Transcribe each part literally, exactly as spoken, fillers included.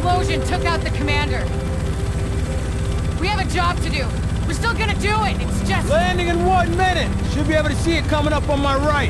explosion took out the commander. We have a job to do. We're still gonna do it, it's just... Landing in one minute! Should be able to see it coming up on my right.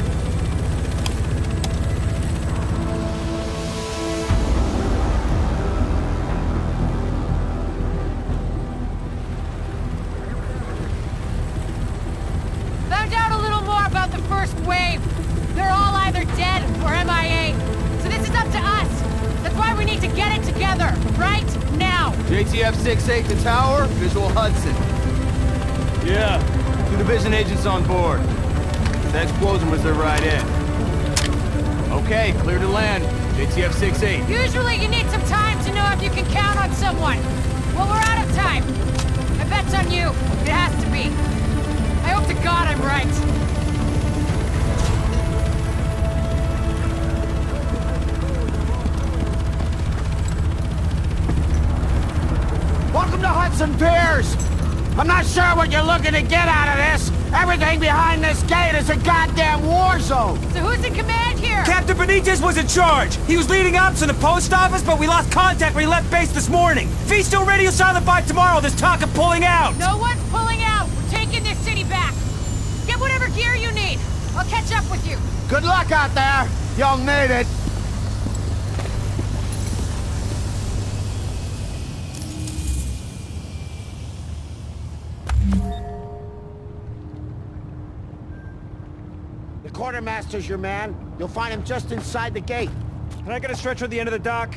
Found out a little more about the first wave. They're all either dead or M I A. So this is up to us. That's why we need to get it together, right now. J T F six eight to tower, visual Hudson. Yeah, two division agents on board. The explosion was their right in. Okay, clear to land. J T F six eight. Usually you need some time to know if you can count on someone. Well, we're out of time. I bet's on you. It has to be. I hope to God I'm right. Welcome to Hudson Piers! I'm not sure what you're looking to get out of this. Everything behind this gate is a goddamn war zone. So who's in command here? Captain Benitez was in charge. He was leading ops in the post office, but we lost contact when he left base this morning. If he's still radio silent by tomorrow, there's talk of pulling out. No one's pulling out. We're taking this city back. Get whatever gear you need. I'll catch up with you. Good luck out there. You'll need it. The quartermaster's your man. You'll find him just inside the gate. Can I get a stretcher at the end of the dock?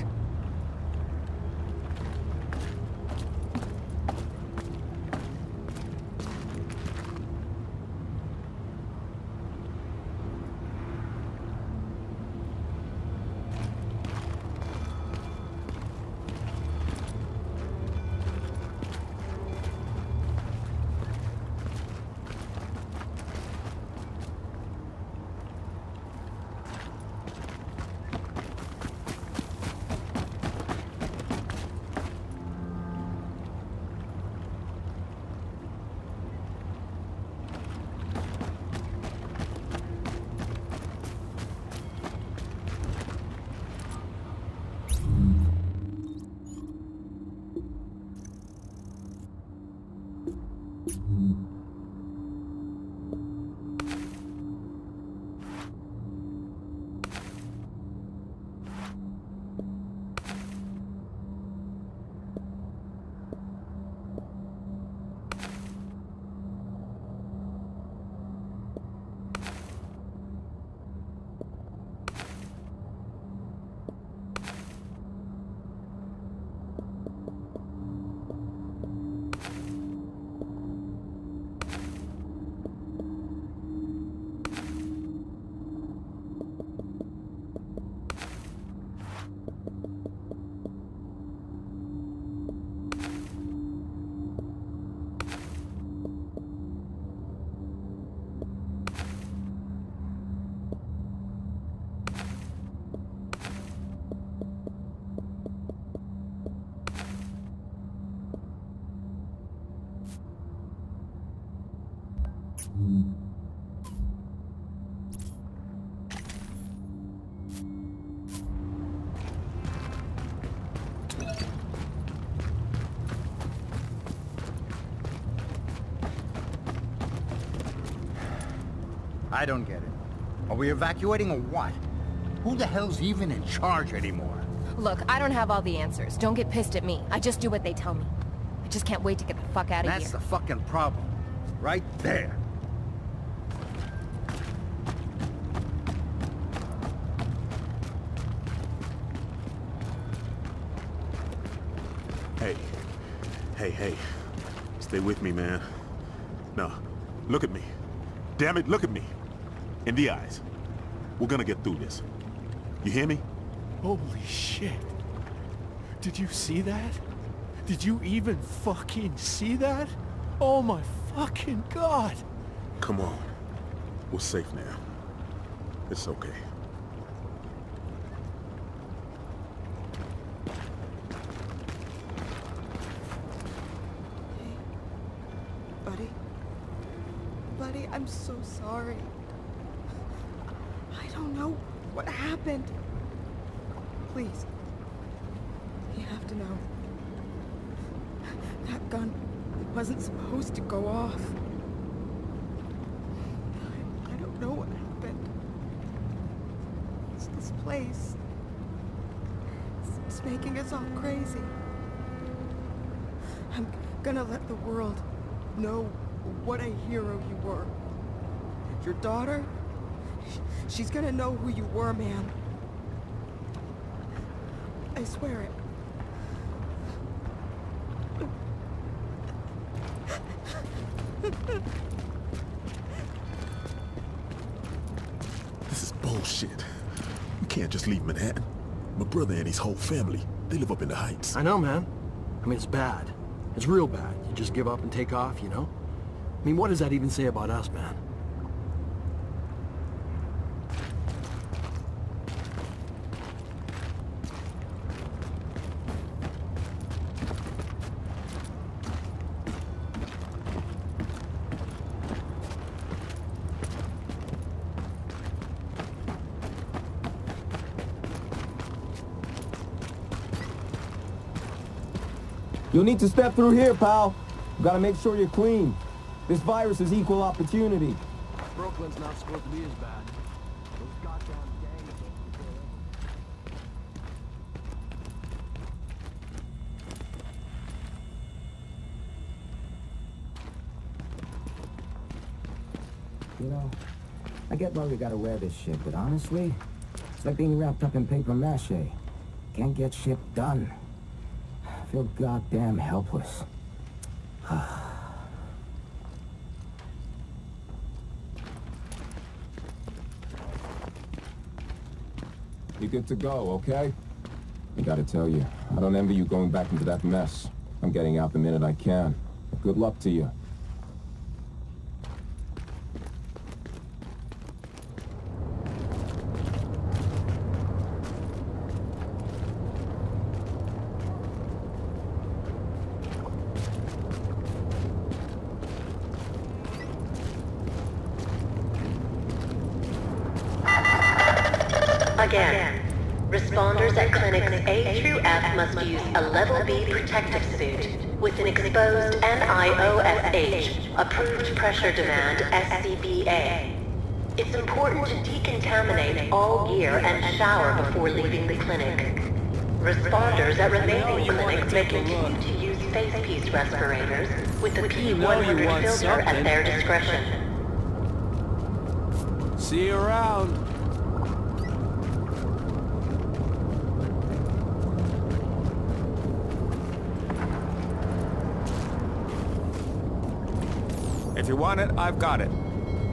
I don't get it. Are we evacuating or what? Who the hell's even in charge anymore? Look, I don't have all the answers. Don't get pissed at me. I just do what they tell me. I just can't wait to get the fuck out of here. That's the fucking problem. Right there. Hey. Hey, hey. Stay with me, man. No. Look at me. Damn it, look at me. In the eyes. We're gonna get through this. You hear me? Holy shit. Did you see that? Did you even fucking see that? Oh my fucking god. Come on. We're safe now. It's okay. Buddy? Buddy, I'm so sorry. I don't know what happened. Please. You have to know. That gun wasn't supposed to go off. I, I don't know what happened. It's this place. It's, it's making us all crazy. I'm gonna let the world know what a hero you were. Your daughter, she's gonna know who you were, man. I swear it. This is bullshit. We can't just leave Manhattan. My brother and his whole family, they live up in the Heights. I know, man. I mean, it's bad. It's real bad. You just give up and take off, you know? I mean, what does that even say about us, man? You'll need to step through here, pal. You gotta make sure you're clean. This virus is equal opportunity. Brooklyn's not supposed to be as bad. Those goddamn gangs You know, I get why we gotta wear this shit, but honestly, it's like being wrapped up in paper mache. Can't get shit done. I feel goddamn helpless. You're good to go, okay? I gotta tell you, I don't envy you going back into that mess. I'm getting out the minute I can. Good luck to you. Again, responders at clinics A through F must use a Level B protective suit with an exposed N I O S H, approved pressure demand S C B A. It's important to decontaminate all gear and shower before leaving the clinic. Responders at remaining clinics may continue to use face piece respirators with the P one hundred filter at their discretion. See you around. If you want it, I've got it.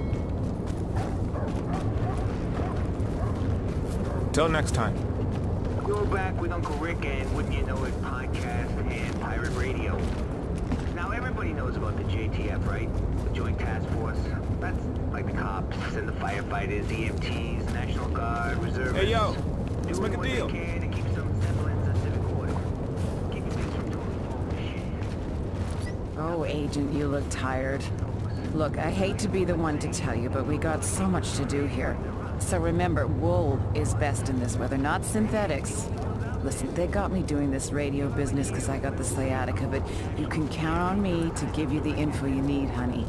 Till next time. You're back with Uncle Rick and Wouldn't You Know It podcast and pirate radio. Now everybody knows about the J T F, right? The Joint Task Force. That's like the cops and the firefighters, E M Ts, National Guard, reservists. Hey yo, let's make a doing deal. what they can to keep some semblance of civic order. Keeping things from total bullshit. Oh, Agent, you look tired. Look, I hate to be the one to tell you, but we got so much to do here. So remember, wool is best in this weather, not synthetics. Listen, they got me doing this radio business because I got the sciatica, but you can count on me to give you the info you need, honey.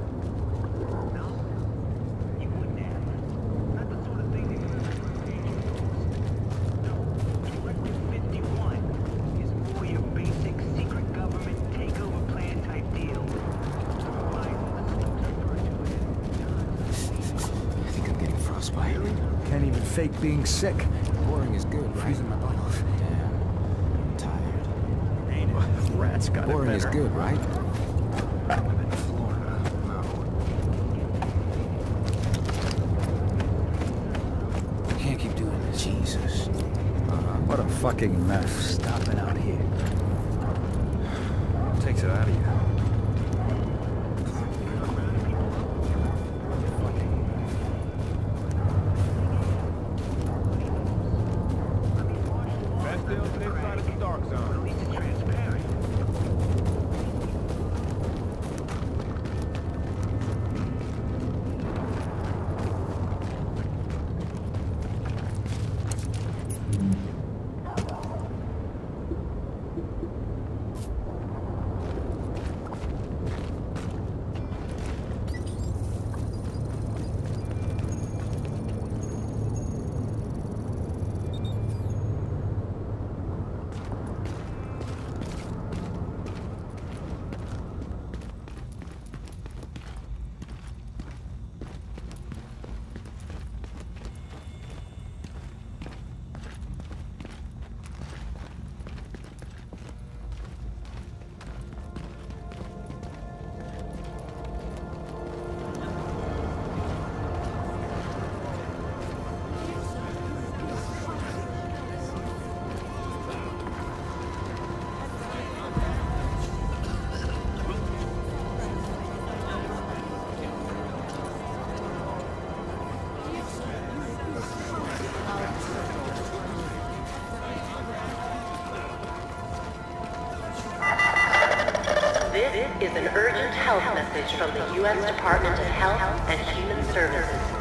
Fake being sick. Boring is good, right? Freezing my butt off. Damn. I'm tired. Ain't it? Rats got it better. Boring is good, right? I'm in Florida. No. Can't keep doing this. Jesus. Uh, what a fucking mess. Stop it out here. Takes it out of you. This is an urgent health message from the U S Department of Health and Human Services.